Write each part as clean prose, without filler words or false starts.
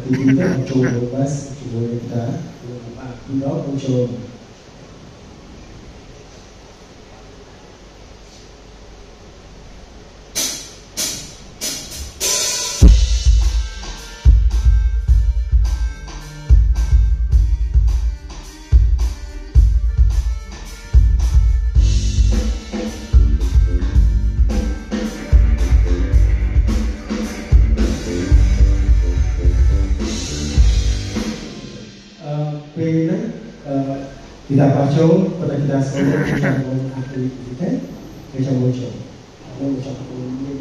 thì kita mencoba bebas, coba kita tidak mencoba. Kita baca pada kita sekolah kita mau aktivitas kita baca mau baca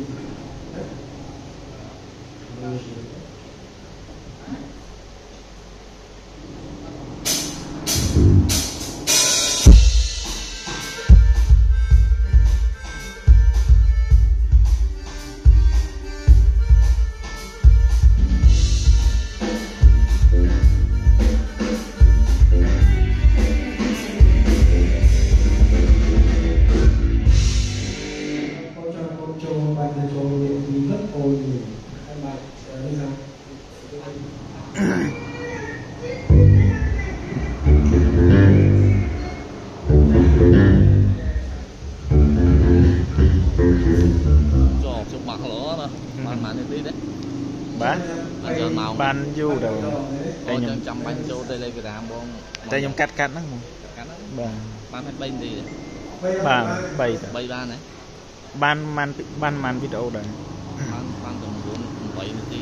ban du đầu đây nhầm trăm ban châu telegram bon đây nhầm cắt đó ban hết bên gì ban bay ban này ban video đây ban tầm 4 7 tí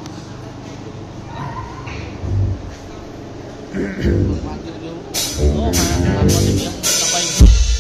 ban du mà có gì miếng tao bay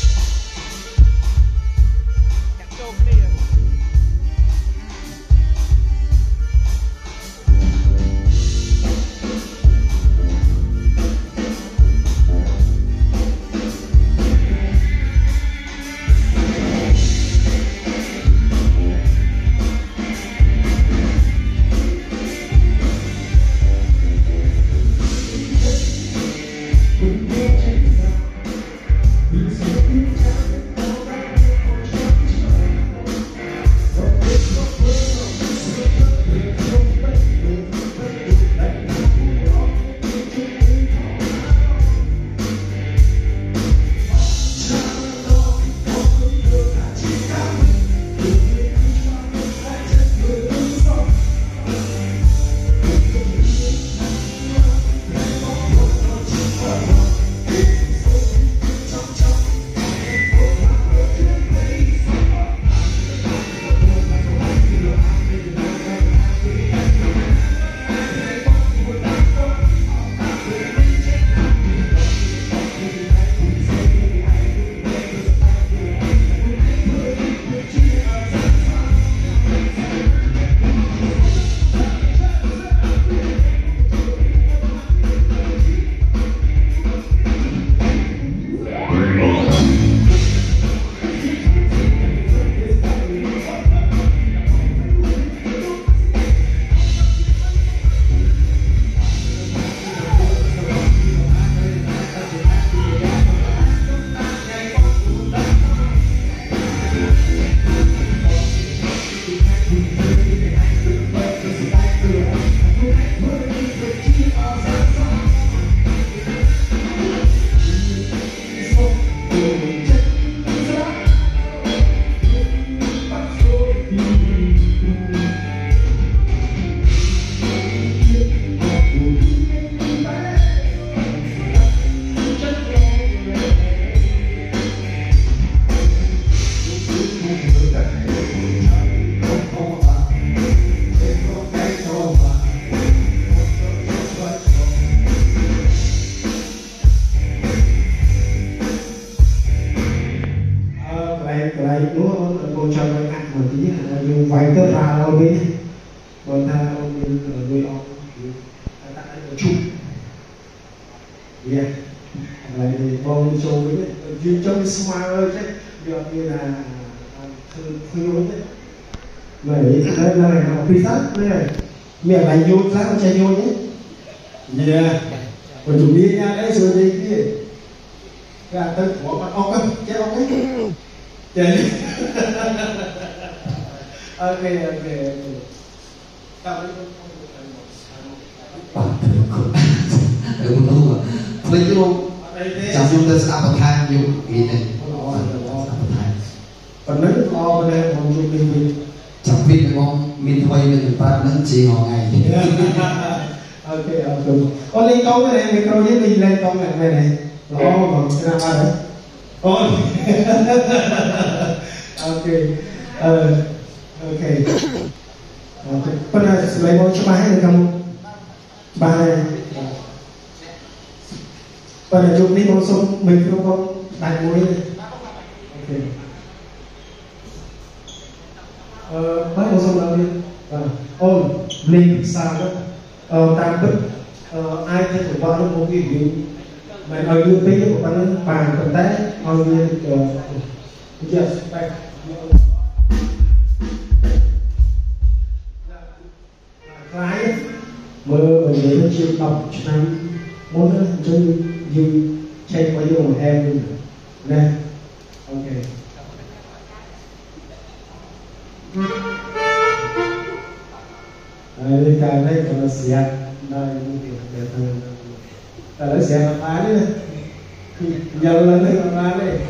miệng này nhút ra con trai nhút nhé, còn chủ đi nha đấy rồi đi kia, cái tân của bạn ốc ấy, chết ốc ấy, chết, ok, cảm ơn được một lúc mà lấy vô chăm dùng tới sắp vào thang dùng gì này còn nếu lo bên đây không dùng đi chẳng biết là con mình thuê mình phát nó chỉ ngồi ngày ok con lên câu cái này micro với mình lên câu này này lo còn cái nào đấy con ok ok con này lấy một cho bài được không bài con này dùng đi con sống mình không có bài muối ok bắt đầu xong rồi ôi lên sao đó tam tức ai thấy của bạn nó một cái gì mà ở như thế của bạn nó bàn còn té ở như giờ đây cái mơ mình để nó chịu đọc cho anh muốn chơi gì chơi bao nhiêu một em nè ok đây cái này còn là xẹt đây để thằng ta lấy xẹt làm án đấy giờ lên đây làm án đây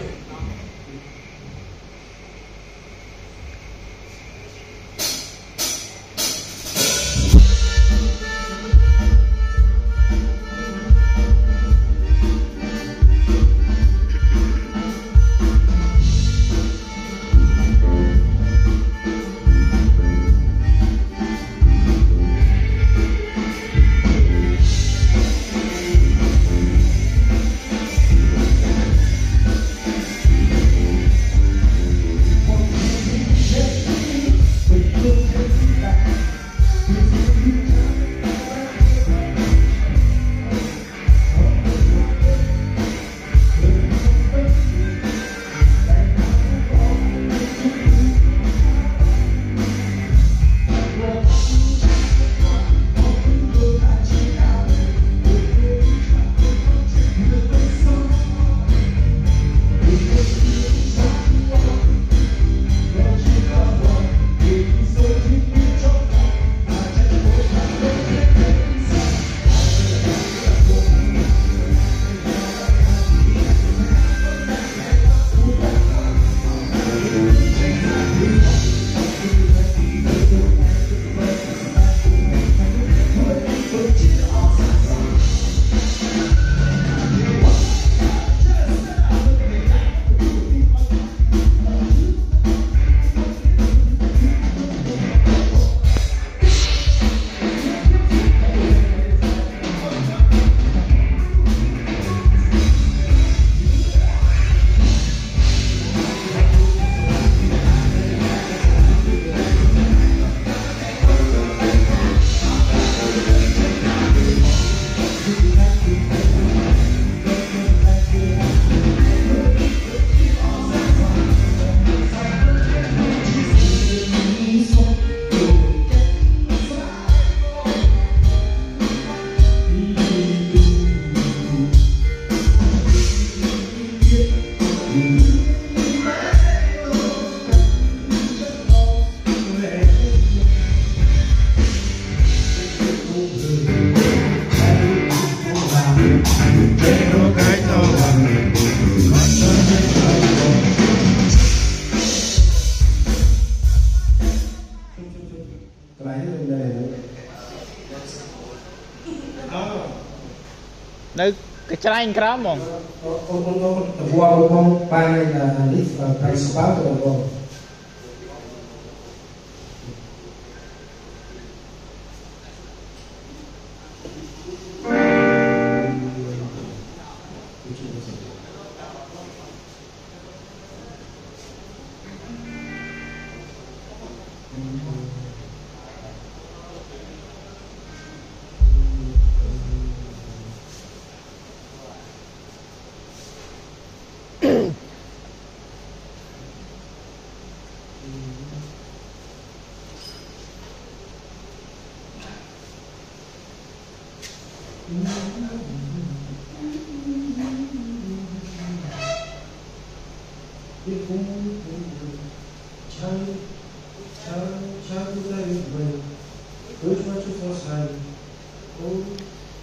nơi cái tráiក្រោមហ្មងតើបងបាននេះ principal ទៅបង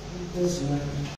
ទស្សនា